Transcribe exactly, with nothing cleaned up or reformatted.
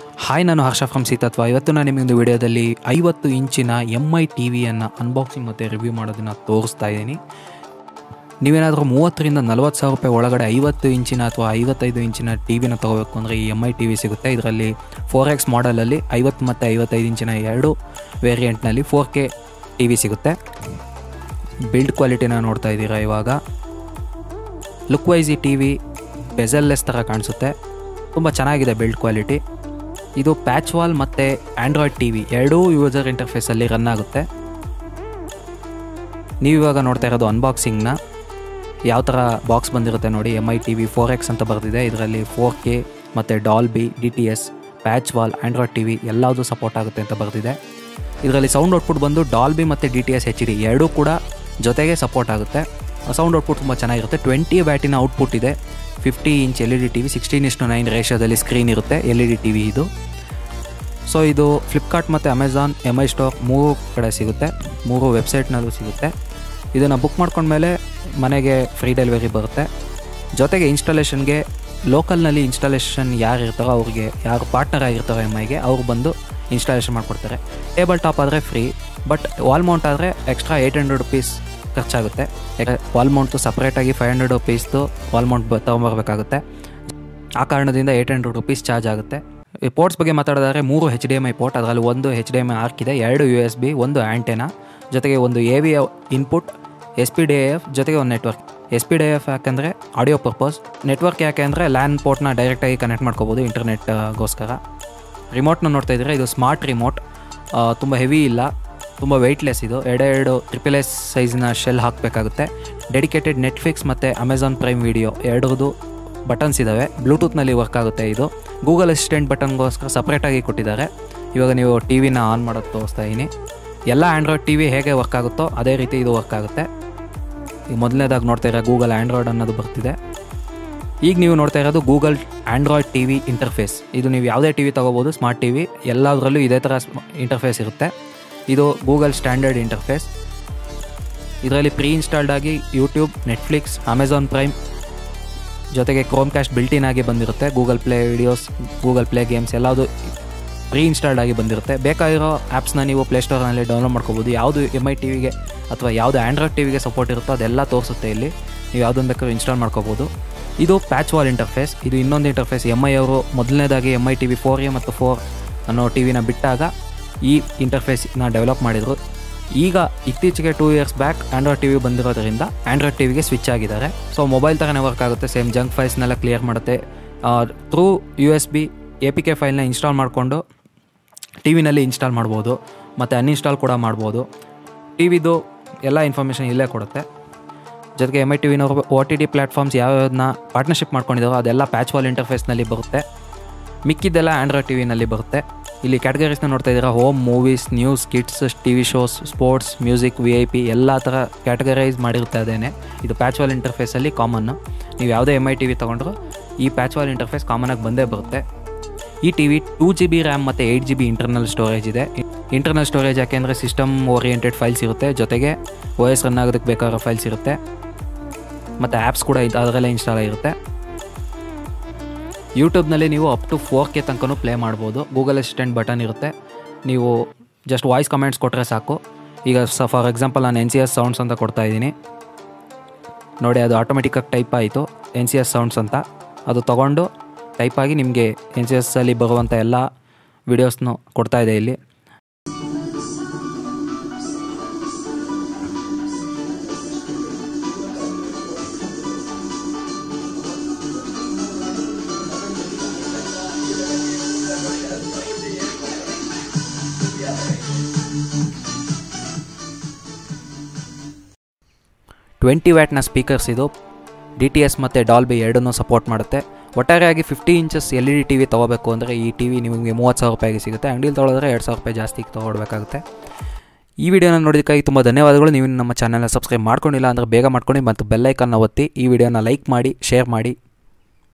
Hi, ನಾನು ಹರ್ಷ from ಸೀತತ್ವ. ಇವತ್ತು ನಾನು ನಿಮಗೊಂದು ವಿಡಿಯೋದಲ್ಲಿ ಐವತ್ತು ಇಂಚಿನ ಎಮ್ ಐ ಟಿ ವಿಯನ್ನು ಅನ್ಬಾಕ್ಸಿಂಗ್ ಮತ್ತು ರಿವ್ಯೂ ಮಾಡೋದನ್ನು ತೋರಿಸ್ತಾ ಇದ್ದೀನಿ. ನೀವೇನಾದರೂ ಮೂವತ್ತರಿಂದ ನಲ್ವತ್ತು ಸಾವಿರ ರೂಪಾಯಿ ಒಳಗಡೆ ಐವತ್ತು ಇಂಚಿನ ಅಥವಾ ಐವತ್ತೈದು ಇಂಚಿನ ಟಿ ವಿನ ತೊಗೋಬೇಕು ಅಂದರೆ ಈ ಎಮ್ ಐ ಟಿ ವಿ ಸಿಗುತ್ತೆ. ಇದರಲ್ಲಿ ಫೋರ್ ಎಕ್ಸ್ ಮಾಡಲಲ್ಲಿ ಐವತ್ತು ಮತ್ತು ಐವತ್ತೈದು ಇಂಚಿನ ಎರಡು ವೇರಿಯಂಟ್ನಲ್ಲಿ ಫೋರ್ ಕೆ ಟಿ ವಿ ಸಿಗುತ್ತೆ. ಬಿಲ್ಡ್ ಕ್ವಾಲಿಟಿನ ನೋಡ್ತಾ ಇದ್ದೀರಾ. ಇವಾಗ ಲುಕ್ ವೈಸ್ ಈ ಟಿ ವಿ ಬೆಜಲ್ಲೆಸ್ ಥರ ಕಾಣಿಸುತ್ತೆ. ತುಂಬ ಚೆನ್ನಾಗಿದೆ ಬಿಲ್ಡ್ ಕ್ವಾಲಿಟಿ. ಇದು ಪ್ಯಾಚ್ ವಾಲ್ ಮತ್ತು ಆ್ಯಂಡ್ರಾಯ್ಡ್ ಟಿ ವಿ ಎರಡೂ ಯೂಸರ್ ಇಂಟರ್ಫೇಸಲ್ಲಿ ರನ್ ಆಗುತ್ತೆ. ನೀವಿವಾಗ ನೋಡ್ತಾ ಇರೋದು ಅನ್ಬಾಕ್ಸಿಂಗ್ನ. ಯಾವ ಥರ ಬಾಕ್ಸ್ ಬಂದಿರುತ್ತೆ ನೋಡಿ. M I T V four X ಅಂತ ಬರ್ತಿದೆ. ಇದರಲ್ಲಿ ಫೋರ್ ಕೆ ಮತ್ತು Dolby, D T S, patch wall, Android T V ಎಲ್ಲದೂ ಸಪೋರ್ಟ್ ಆಗುತ್ತೆ ಅಂತ ಬರ್ತಿದೆ. ಇದರಲ್ಲಿ ಸೌಂಡ್ ಔಟ್ಪುಟ್ ಬಂದು ಡಾಲ್ಬಿ ಮತ್ತು D T S H D ಎರಡೂ ಕೂಡ ಜೊತೆಗೆ ಸಪೋರ್ಟ್ ಆಗುತ್ತೆ. ಸೌಂಡ್ ಔಟ್ಪುಟ್ ತುಂಬ ಚೆನ್ನಾಗಿರುತ್ತೆ. ಟ್ವೆಂಟಿ ವ್ಯಾಟಿನ ಔಟ್ಪುಟ್ ಇದೆ. Fifty inch L E D T V, sixteen ಇಷ್ಟು ನೈನ್ ರೇಷಿಯೋದಲ್ಲಿ ಸ್ಕ್ರೀನ್ ಇರುತ್ತೆ L E D T V ಇದು. ಸೊ ಇದು ಫ್ಲಿಪ್ಕಾರ್ಟ್ ಮತ್ತು ಅಮೆಝಾನ್, ಎಮ್ ಐ ಸ್ಟೋರ್ ಮೂರು ಕಡೆ ಸಿಗುತ್ತೆ. ಮೂರು ವೆಬ್ಸೈಟ್ನಲ್ಲೂ ಸಿಗುತ್ತೆ. ಇದನ್ನು ಬುಕ್ ಮಾಡ್ಕೊಂಡ್ಮೇಲೆ ಮನೆಗೆ ಫ್ರೀ ಡೆಲಿವರಿ ಬರುತ್ತೆ. ಜೊತೆಗೆ ಇನ್ಸ್ಟಾಲೇಷನ್ಗೆ ಲೋಕಲ್ನಲ್ಲಿ ಇನ್ಸ್ಟಾಲೇಷನ್ ಯಾರು ಇರ್ತಾರೋ ಅವ್ರಿಗೆ, ಯಾರು ಪಾರ್ಟ್ನರ್ ಆಗಿರ್ತಾರೋ ಎಮ್ ಐಗೆ, ಅವ್ರು ಬಂದು ಇನ್ಸ್ಟಾಲೇಷನ್ ಮಾಡಿಕೊಡ್ತಾರೆ. ಟೇಬಲ್ ಟಾಪ್ ಆದರೆ ಫ್ರೀ, ಬಟ್ ವಾಲ್ ಮೌಂಟ್ ಆದರೆ ಎಕ್ಸ್ಟ್ರಾ ಏಯ್ಟ್ ಹಂಡ್ರೆಡ್ ರುಪೀಸ್ ಖರ್ಚಾಗುತ್ತೆ. ವಾಲ್ ಮೌಂಟು ಸಪ್ರೇಟಾಗಿ ಫೈವ್ ಹಂಡ್ರೆಡ್ ರುಪೀಸ್ದು ವಾಲ್ ಮೌಂಟ್ ಬ ತೊಗೊಂಬರ್ಬೇಕಾಗುತ್ತೆ. ಆ ಕಾರಣದಿಂದ ಏಯ್ಟ್ ಹಂಡ್ರೆಡ್ ರುಪೀಸ್ ಚಾರ್ಜ್ ಆಗುತ್ತೆ. ಈ ಪೋರ್ಟ್ಸ್ ಬಗ್ಗೆ ಮಾತಾಡೋದಾದರೆ ಮೂರು H D M I port, ಅದರಲ್ಲಿ ಒಂದು H D M I ARC ಇದೆ, ಎರಡು ಯು ಎಸ್ ಬಿ, ಒಂದು ಆ್ಯಂಟೆನಾ, ಜೊತೆಗೆ ಒಂದು A V input, S P D A F, ಜೊತೆಗೆ ಒಂದು network. S P D A F ಯಾಕೆಂದರೆ ಆಡಿಯೋ ಪರ್ಪಸ್, ನೆಟ್ವರ್ಕ್ ಯಾಕೆ ಅಂದರೆ ಲ್ಯಾನ್ ಪೋರ್ಟ್ನ ಡೈರೆಕ್ಟಾಗಿ ಕನೆಕ್ಟ್ ಮಾಡ್ಕೋಬೋದು ಇಂಟರ್ನೆಟ್ಗೋಸ್ಕರ. ರಿಮೋಟ್ನ ನೋಡ್ತಾ ಇದ್ದರೆ ಇದು ಸ್ಮಾರ್ಟ್ ರಿಮೋಟ್. ತುಂಬ ಹೆವಿ ಇಲ್ಲ, ತುಂಬ ವೆಯ್ಟ್ಲೆಸ್. ಇದು ಎರಡೆರಡು ಟ್ರಿಪಲ್ ಎಸ್ ಸೈಜಿನ ಶೆಲ್ ಹಾಕಬೇಕಾಗುತ್ತೆ. ಡೆಡಿಕೇಟೆಡ್ ನೆಟ್ಫ್ಲಿಕ್ಸ್ ಮತ್ತು ಅಮೆಝಾನ್ ಪ್ರೈಮ್ ವಿಡಿಯೋ ಎರಡರದ್ದು ಬಟನ್ಸ್ ಇದ್ದಾವೆ. ಬ್ಲೂಟೂತ್ನಲ್ಲಿ ವರ್ಕ್ ಆಗುತ್ತೆ. ಇದು ಗೂಗಲ್ ಅಸಿಸ್ಟೆಂಟ್ ಬಟನ್ಗೋಸ್ಕರ ಸಪ್ರೇಟಾಗಿ ಕೊಟ್ಟಿದ್ದಾರೆ. ಇವಾಗ ನೀವು ಟಿ ವಿನ ಆನ್ ಮಾಡೋದು ತೋರಿಸ್ತಾ ಇದ್ದೀನಿ. ಎಲ್ಲ ಆ್ಯಂಡ್ರಾಯ್ಡ್ ಟಿ ವಿ ಹೇಗೆ ವರ್ಕ್ ಆಗುತ್ತೋ ಅದೇ ರೀತಿ ಇದು ವರ್ಕ್ ಆಗುತ್ತೆ. ಈಗ ಮೊದಲನೇದಾಗಿ ನೋಡ್ತಾ ಇರೋ ಗೂಗಲ್ ಆ್ಯಂಡ್ರಾಯ್ಡ್ ಅನ್ನೋದು ಬರ್ತಿದೆ. ಈಗ ನೀವು ನೋಡ್ತಾ ಇರೋದು Google Android T V interface. ಇದು ನೀವು ಯಾವುದೇ ಟಿ ವಿ ತೊಗೋಬೋದು, ಸ್ಮಾರ್ಟ್ ಟಿ ವಿ ಎಲ್ಲದರಲ್ಲೂ ಇದೇ ಥರ ಇಂಟರ್ಫೇಸ್ ಇರುತ್ತೆ. ಇದು ಗೂಗಲ್ ಸ್ಟ್ಯಾಂಡರ್ಡ್ ಇಂಟರ್ಫೇಸ್. ಇದರಲ್ಲಿ ಪ್ರೀ ಇನ್ಸ್ಟಾಲ್ಡ್ ಆಗಿ ಯೂಟ್ಯೂಬ್, ನೆಟ್ಫ್ಲಿಕ್ಸ್, ಅಮೆಝಾನ್ ಪ್ರೈಮ್, ಜೊತೆಗೆ ಕ್ರೋಮ್ ಕ್ಯಾಸ್ಟ್ ಬಿಲ್ಟಿನ್ ಆಗಿ ಬಂದಿರುತ್ತೆ. Google Play videos, Google Play games ಎಲ್ಲದು ಪ್ರೀ ಇನ್ಸ್ಟಾಲ್ಡ್ ಆಗಿ ಬಂದಿರುತ್ತೆ. ಬೇಕಾಗಿರೋ ಆ್ಯಪ್ಸ್ನ ನೀವು ಪ್ಲೇಸ್ಟೋರ್ನಲ್ಲಿ ಡೌನ್ಲೋಡ್ ಮಾಡ್ಕೋಬೋದು. ಯಾವುದು ಎಮ್ ಐ ಟಿ ವಿಗೆ ಅಥವಾ ಯಾವುದು ಆ್ಯಂಡ್ರಾಯ್ಡ್ ಟಿ ವಿಗೆ ಸಪೋರ್ಟ್ ಇರುತ್ತೋ ಅದೆಲ್ಲ ತೋರಿಸುತ್ತೆ ಇಲ್ಲಿ. ನೀವು ಯಾವುದನ್ನು ಬೇಕಾದ್ರೂ ಇನ್ಸ್ಟಾಲ್ ಮಾಡ್ಕೋಬೋದು. ಇದು ಪ್ಯಾಚ್ ವಾಲ್ ಇಂಟರ್ಫೇಸ್. ಇದು ಇನ್ನೊಂದು ಇಂಟರ್ಫೇಸ್. ಎಮ್ ಐ ಅವರು ಮೊದಲನೇದಾಗಿ M I T V four A ಮತ್ತು ಫೋರ್ ಅನ್ನೋ ಟಿ ವಿನ ಬಿಟ್ಟಾಗ ಈ ಇಂಟರ್ಫೇಸ್ನ ಡೆವಲಪ್ ಮಾಡಿದರು. ಈಗ ಇತ್ತೀಚೆಗೆ two years back Android T V ಬಂದಿರೋದ್ರಿಂದ ಆ್ಯಂಡ್ರಾಯ್ಡ್ ಟಿ ವಿಗೆ ಸ್ವಿಚ್ ಆಗಿದ್ದಾರೆ. ಸೊ ಮೊಬೈಲ್ ಥರನೇ ವರ್ಕ್ ಆಗುತ್ತೆ. ಸೇಮ್ ಜಂಕ್ ಫೈಲ್ಸ್ನೆಲ್ಲ ಕ್ಲಿಯರ್ ಮಾಡುತ್ತೆ. Through U S B A P K ಫೈಲ್ನ ಇನ್ಸ್ಟಾಲ್ ಮಾಡಿಕೊಂಡು ಟಿ ವಿನಲ್ಲಿ ಇನ್ಸ್ಟಾಲ್ ಮಾಡ್ಬೋದು ಮತ್ತು ಅನ್ಇನ್ಸ್ಟಾಲ್ ಕೂಡ ಮಾಡ್ಬೋದು. ಟಿ ವಿದು ಎಲ್ಲ ಇನ್ಫಾರ್ಮೇಷನ್ ಇಲ್ಲೇ ಕೊಡುತ್ತೆ. ಜೊತೆಗೆ ಎಮ್ ಐ ಟಿ ವಿನವರು ಓ ಟಿ ಟಿ ಪ್ಲ್ಯಾಟ್ಫಾರ್ಮ್ಸ್ ಯಾವ್ಯಾವನ್ನ ಪಾರ್ಟ್ನರ್ಶಿಪ್ ಮಾಡ್ಕೊಂಡಿದ್ದಾರೋ ಅದೆಲ್ಲ ಪ್ಯಾಚ್ ವಾಲ್ ಇಂಟರ್ಫೇಸ್ನಲ್ಲಿ ಬರುತ್ತೆ. ಮಿಕ್ಕಿದ್ದೆಲ್ಲ ಆ್ಯಂಡ್ರಾಯ್ಡ್ ಟಿ ವಿನಲ್ಲಿ ಬರುತ್ತೆ. ಇಲ್ಲಿ ಕ್ಯಾಟಗರೀಸ್ನ ನೋಡ್ತಾ ಇದ್ದೀರಾ. Home, movies, news, kids, T V shows, sports, music, V I P ಎಲ್ಲ ಥರ ಕ್ಯಾಟಗರೈಸ್ ಮಾಡಿರುತ್ತೆ. ಅದೇನೆ ಇದು ಪ್ಯಾಚ್ ವಾಲ್ ಇಂಟರ್ಫೇಸಲ್ಲಿ ಕಾಮನ್ನು. ನೀವು ಯಾವುದೇ ಎಮ್ ಐ ಟಿ ವಿ ತೊಗೊಂಡ್ರು ಈ ಪ್ಯಾಚ್ ವಾಲ್ ಇಂಟರ್ಫೇಸ್ ಕಾಮನಾಗಿ ಬಂದೇ ಬರುತ್ತೆ. ಈ T V two G B RAM ಮತ್ತು eight G B internal storage ಇದೆ. ಇಂಟರ್ನಲ್ ಸ್ಟೋರೇಜ್ ಯಾಕೆಂದರೆ ಸಿಸ್ಟಮ್ ಓರಿಯೆಂಟೆಡ್ ಫೈಲ್ಸ್ ಇರುತ್ತೆ, ಜೊತೆಗೆ ಓ ಎಸ್ ರನ್ ಆಗೋದಕ್ಕೆ ಬೇಕಾಗಿರೋ ಫೈಲ್ಸ್ ಇರುತ್ತೆ ಮತ್ತು ಆ್ಯಪ್ಸ್ ಕೂಡ ಅದರಲ್ಲೇ ಇನ್ಸ್ಟಾಲ್ ಆಗಿರುತ್ತೆ. ಯೂಟ್ಯೂಬ್ನಲ್ಲಿ ನೀವು ಅಪ್ ಟು ಫೋರ್ ಕೆ ತನಕನೂ ಪ್ಲೇ ಮಾಡ್ಬೋದು. ಗೂಗಲ್ ಅಸಿಸ್ಟೆಂಟ್ ಬಟನ್ ಇರುತ್ತೆ. ನೀವು ಜಸ್ಟ್ ವಾಯ್ಸ್ ಕಮೆಂಟ್ಸ್ ಕೊಟ್ಟರೆ ಸಾಕು. ಈಗ ಸ ಫಾರ್ ಎಕ್ಸಾಂಪಲ್ ನಾನು ಎನ್ ಸಿ ಎಸ್ ಸೌಂಡ್ಸ್ ಅಂತ ಕೊಡ್ತಾಯಿದ್ದೀನಿ ನೋಡಿ. ಅದು ಆಟೋಮೆಟಿಕ್ಕಾಗಿ ಟೈಪ್ ಆಯಿತು ಎನ್ ಸಿ ಎಸ್ ಸೌಂಡ್ಸ್ ಅಂತ. ಅದು ತೊಗೊಂಡು ಟೈಪಾಗಿ ನಿಮಗೆ ಎನ್ ಸಿ ಎಸ್ಸಲ್ಲಿ ಬರುವಂಥ ಎಲ್ಲ ವೀಡಿಯೋಸ್ನು ಕೊಡ್ತಾಯಿದೆ ಇಲ್ಲಿ. ಟ್ವೆಂಟಿ ವ್ಯಾಟ್ನ ಸ್ಪೀಕರ್ಸ್ ಇದು. ಡಿ ಟಿ ಎಸ್ ಮತ್ತು ಡಾಲ್ಬಿ ಎರಡನ್ನೂ ಸಪೋರ್ಟ್ ಮಾಡುತ್ತೆ. ಒಟ್ಟಾರೆಯಾಗಿ fifty inches L E D T V ತೊಗೋಬೇಕು ಅಂದರೆ ಈ ಟಿ ವಿ ನಿಮಗೆ ಮೂವತ್ತು ಸಾವಿರ ರೂಪಾಯಿಗೆ ಸಿಗುತ್ತೆ. ಅಂಗಡಿಲಿ ತೊಗೊಳಿದ್ರೆ ಎರಡು ಸಾವಿರ ರೂಪಾಯಿ ಜಾಸ್ತಿ ತೊಗೊಳ್ಬೇಕಾಗುತ್ತೆ. ಈ ವಿಡಿಯೋನ ನೋಡೋದಕ್ಕಾಗಿ ತುಂಬ ಧನ್ಯವಾದಗಳು. ನೀವು ನಮ್ಮ ಚಾನಲ್ನ ಸಬ್ಸ್ಕ್ರೈಬ್ ಮಾಡ್ಕೊಂಡಿಲ್ಲ ಅಂದರೆ ಬೇಗ ಮಾಡ್ಕೊಂಡು ಮತ್ತು ಬೆಲ್ಲೈಕನ್ನ ಒತ್ತಿ ಈ ವಿಡಿಯೋನ ಲೈಕ್ ಮಾಡಿ, ಶೇರ್ ಮಾಡಿ.